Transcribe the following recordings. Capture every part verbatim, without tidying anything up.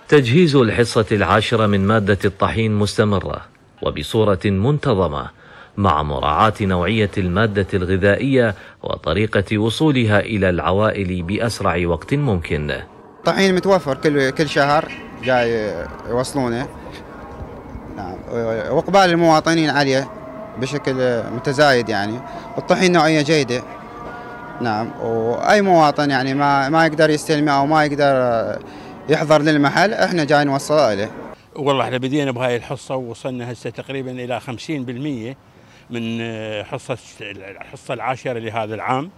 تجهيز الحصة العاشرة من مادة الطحين مستمرة وبصورة منتظمة مع مراعاة نوعية المادة الغذائية وطريقة وصولها إلى العوائل بأسرع وقت ممكن. الطحين متوفر كل كل شهر جاي يوصلونه، نعم، وإقبال المواطنين عليه بشكل متزايد يعني. الطحين نوعية جيدة، نعم، وأي مواطن يعني ما ما يقدر يستلمه أو ما يقدر يحضر للمحل احنا جاي نوصله له. والله احنا بدينا بهاي الحصة ووصلنا هسه تقريبا إلى خمسين بالمئة من حصة الحصة العاشرة لهذا العام،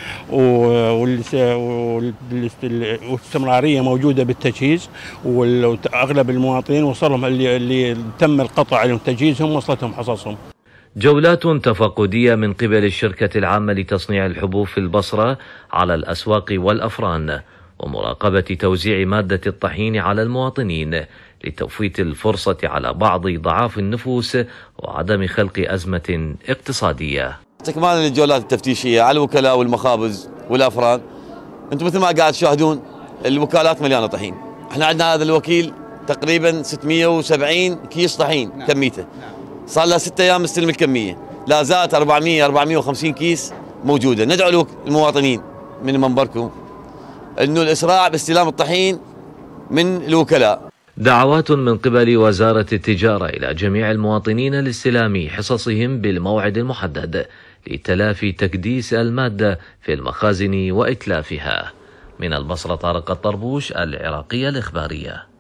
والاستمرارية موجودة بالتجهيز، وأغلب المواطنين وصلهم اللي, اللي تم القطع عليهم تجهيزهم وصلتهم حصصهم. جولات تفقدية من قبل الشركة العامة لتصنيع الحبوب في البصرة على الأسواق والأفران، ومراقبة توزيع مادة الطحين على المواطنين لتفويت الفرصة على بعض ضعاف النفوس وعدم خلق أزمة اقتصادية. استكمالا للجولات التفتيشية على الوكلاء والمخابز والأفران، أنتم مثل ما قاعد تشاهدون الوكالات مليانة طحين. احنا عندنا هذا الوكيل تقريبا ستمئة وسبعين كيس طحين كميته، صار لها ستة أيام مستلم الكمية، لا زالت أربعمئة أربعمئة وخمسين كيس موجودة. ندعو المواطنين من منبركم أنه الإسراع باستلام الطحين من الوكلاء. دعوات من قبل وزارة التجارة إلى جميع المواطنين لاستلام حصصهم بالموعد المحدد لتلافي تكديس المادة في المخازن وإتلافها. من البصرة طارق الطربوش، العراقية الإخبارية.